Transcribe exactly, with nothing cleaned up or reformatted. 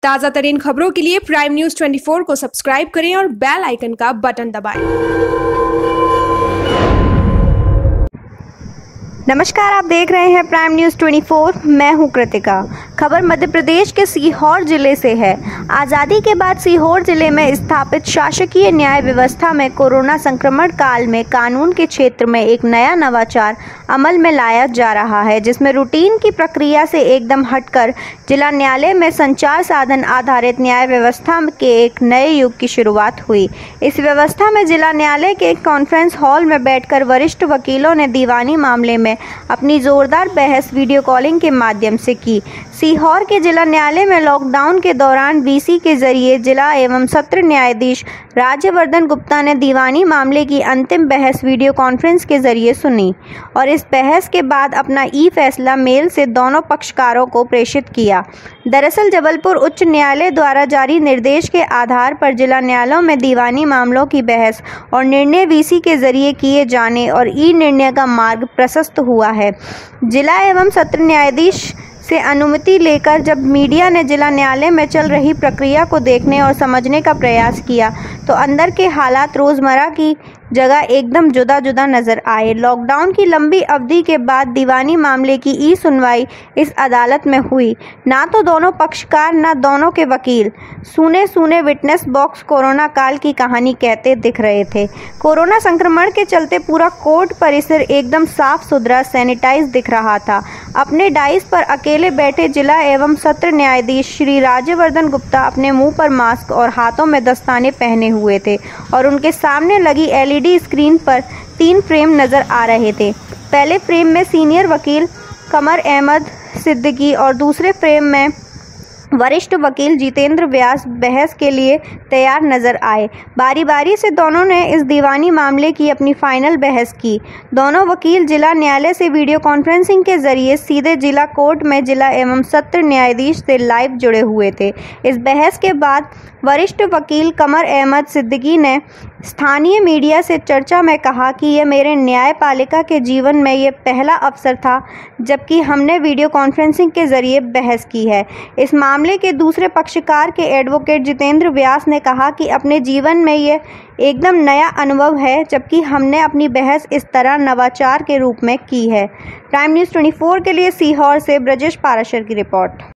ताज़ा तरीन खबरों के लिए प्राइम न्यूज़ चौबीस को सब्सक्राइब करें और बेल आइकन का बटन दबाएं। नमस्कार, आप देख रहे हैं प्राइम न्यूज़ चौबीस। मैं हूं कृतिका। खबर मध्य प्रदेश के सीहोर जिले से है। आज़ादी के बाद सीहोर जिले में स्थापित शासकीय न्याय व्यवस्था में कोरोना संक्रमण काल में कानून के क्षेत्र में एक नया नवाचार अमल में लाया जा रहा है, जिसमें रूटीन की प्रक्रिया से एकदम हटकर जिला न्यायालय में संचार साधन आधारित न्याय व्यवस्था के एक नए युग की शुरुआत हुई। इस व्यवस्था में जिला न्यायालय के कॉन्फ्रेंस हॉल में बैठकर वरिष्ठ वकीलों ने दीवानी मामले में अपनी जोरदार बहस वीडियो कॉलिंग के माध्यम से की। सीहोर के जिला न्यायालय में लॉकडाउन के दौरान वीसी के जरिए जिला एवं सत्र न्यायाधीश राज्यवर्धन गुप्ता ने दीवानी मामले की अंतिम बहस वीडियो कॉन्फ्रेंस के जरिए सुनी और इस बहस के बाद अपना ई फैसला मेल से दोनों पक्षकारों को प्रेषित किया। दरअसल जबलपुर उच्च न्यायालय द्वारा जारी निर्देश के आधार पर जिला न्यायालयों में दीवानी मामलों की बहस और निर्णय वीसी के जरिए किए जाने और ई निर्णय का मार्ग प्रशस्त हुआ है। जिला एवं सत्र न्यायाधीश से अनुमति लेकर जब मीडिया ने जिला न्यायालय में चल रही प्रक्रिया को देखने और समझने का प्रयास किया तो अंदर के हालात रोज़मर्रा की जगह एकदम जुदा जुदा नजर आए। लॉकडाउन की लंबी अवधि के बाद दीवानी मामले की ई सुनवाई इस अदालत में हुई। ना तो दोनों पक्षकार ना दोनों के वकील सुने सुने विटनेस बॉक्स कोरोना काल की कहानी कहते दिख रहे थे। कोरोना संक्रमण के चलते पूरा कोर्ट परिसर एकदम साफ सुथरा सैनिटाइज दिख रहा था। अपने डाइस पर अकेले बैठे जिला एवं सत्र न्यायाधीश श्री राज्यवर्धन गुप्ता अपने मुंह पर मास्क और हाथों में दस्ताने पहने हुए थे और उनके सामने लगी एलईडी स्क्रीन पर तीन फ्रेम नजर आ रहे थे। पहले फ्रेम में सीनियर वकील कमर अहमद सिद्दीकी और दूसरे फ्रेम में वरिष्ठ वकील जितेंद्र व्यास बहस के लिए तैयार नजर आए। बारी बारी से दोनों ने इस दीवानी मामले की अपनी फाइनल बहस की। दोनों वकील जिला न्यायालय से वीडियो कॉन्फ्रेंसिंग के जरिए सीधे जिला कोर्ट में जिला एवं सत्र न्यायाधीश से लाइव जुड़े हुए थे। इस बहस के बाद वरिष्ठ वकील कमर अहमद सिद्दीकी ने स्थानीय मीडिया से चर्चा में कहा कि यह मेरे न्यायपालिका के जीवन में ये पहला अवसर था जबकि हमने वीडियो कॉन्फ्रेंसिंग के जरिए बहस की है। इस मामले के दूसरे पक्षकार के एडवोकेट जितेंद्र व्यास ने कहा कि अपने जीवन में ये एकदम नया अनुभव है जबकि हमने अपनी बहस इस तरह नवाचार के रूप में की है। प्राइम न्यूज़ चौबीस के लिए सीहोर से ब्रजेश पाराशर की रिपोर्ट।